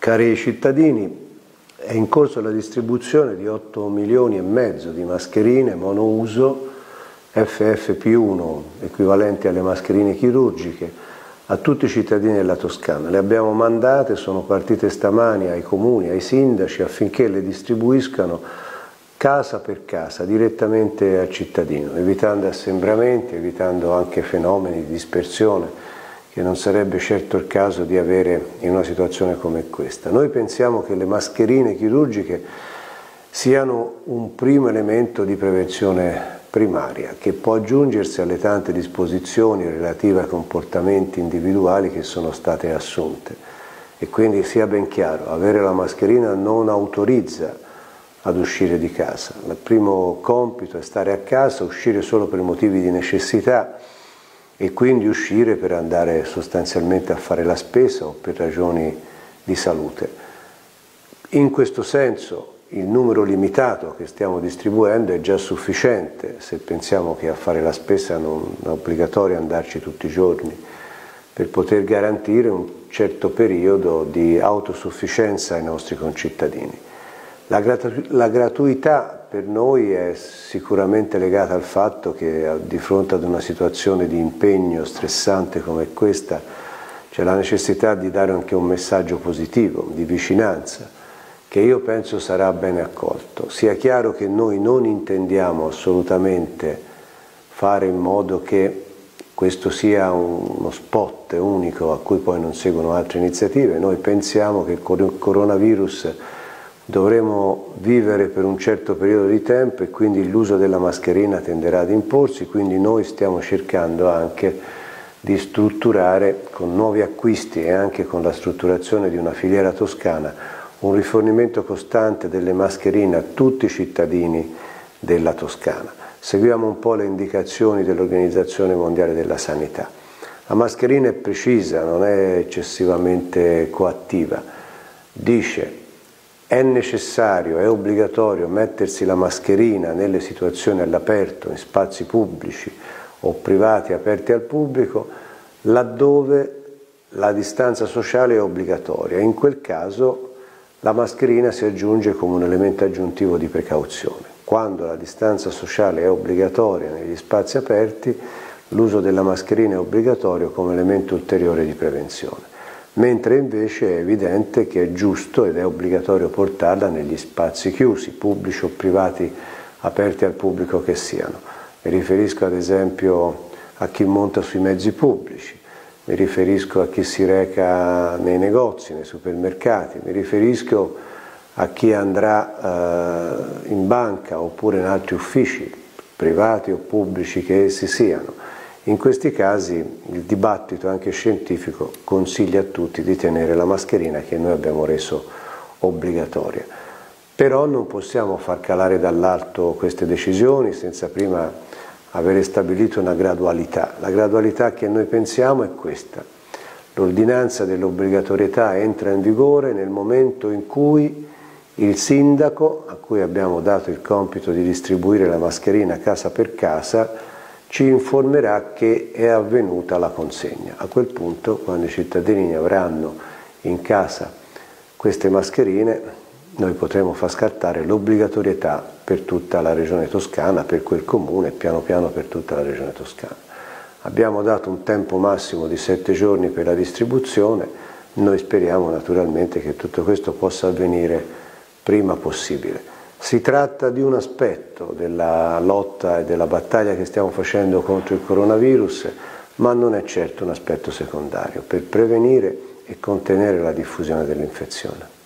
Cari cittadini, è in corso la distribuzione di 8,5 milioni di mascherine monouso FFP1, equivalenti alle mascherine chirurgiche, a tutti i cittadini della Toscana. Le abbiamo mandate, sono partite stamani ai comuni, ai sindaci, affinché le distribuiscano casa per casa, direttamente al cittadino, evitando assembramenti, evitando anche fenomeni di dispersione, che non sarebbe certo il caso di avere in una situazione come questa. Noi pensiamo che le mascherine chirurgiche siano un primo elemento di prevenzione primaria, che può aggiungersi alle tante disposizioni relative ai comportamenti individuali che sono state assunte. E quindi sia ben chiaro, avere la mascherina non autorizza ad uscire di casa. Il primo compito è stare a casa, uscire solo per motivi di necessità, e quindi uscire per andare sostanzialmente a fare la spesa o per ragioni di salute. In questo senso il numero limitato che stiamo distribuendo è già sufficiente, se pensiamo che a fare la spesa non è obbligatorio andarci tutti i giorni, per poter garantire un certo periodo di autosufficienza ai nostri concittadini. La gratuità per noi è sicuramente legata al fatto che di fronte ad una situazione di impegno stressante come questa c'è la necessità di dare anche un messaggio positivo, di vicinanza, che io penso sarà bene accolto. Sia chiaro che noi non intendiamo assolutamente fare in modo che questo sia uno spot unico a cui poi non seguono altre iniziative. Noi pensiamo che il coronavirus dovremo vivere per un certo periodo di tempo e quindi l'uso della mascherina tenderà ad imporsi, quindi noi stiamo cercando anche di strutturare con nuovi acquisti e anche con la strutturazione di una filiera toscana un rifornimento costante delle mascherine a tutti i cittadini della Toscana. Seguiamo un po' le indicazioni dell'Organizzazione Mondiale della Sanità. La mascherina è precisa, non è eccessivamente coattiva. Dice: è necessario, è obbligatorio mettersi la mascherina nelle situazioni all'aperto, in spazi pubblici o privati aperti al pubblico, laddove la distanza sociale è obbligatoria. In quel caso la mascherina si aggiunge come un elemento aggiuntivo di precauzione. Quando la distanza sociale è obbligatoria negli spazi aperti, l'uso della mascherina è obbligatorio come elemento ulteriore di prevenzione. Mentre invece è evidente che è giusto ed è obbligatorio portarla negli spazi chiusi, pubblici o privati, aperti al pubblico che siano. Mi riferisco ad esempio a chi monta sui mezzi pubblici, mi riferisco a chi si reca nei negozi, nei supermercati, mi riferisco a chi andrà in banca oppure in altri uffici, privati o pubblici che essi siano. In questi casi il dibattito anche scientifico consiglia a tutti di tenere la mascherina che noi abbiamo reso obbligatoria. Però non possiamo far calare dall'alto queste decisioni senza prima avere stabilito una gradualità. La gradualità che noi pensiamo è questa: l'ordinanza dell'obbligatorietà entra in vigore nel momento in cui il sindaco, a cui abbiamo dato il compito di distribuire la mascherina casa per casa, ci informerà che è avvenuta la consegna. A quel punto, quando i cittadini avranno in casa queste mascherine, noi potremo far scattare l'obbligatorietà per tutta la regione toscana, per quel comune e piano piano per tutta la regione toscana. Abbiamo dato un tempo massimo di 7 giorni per la distribuzione, noi speriamo naturalmente che tutto questo possa avvenire prima possibile. Si tratta di un aspetto della lotta e della battaglia che stiamo facendo contro il coronavirus, ma non è certo un aspetto secondario per prevenire e contenere la diffusione dell'infezione.